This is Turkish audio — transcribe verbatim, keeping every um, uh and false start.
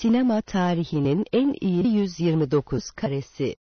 sinema tarihinin en iyi yüz yirmi dokuz karesi.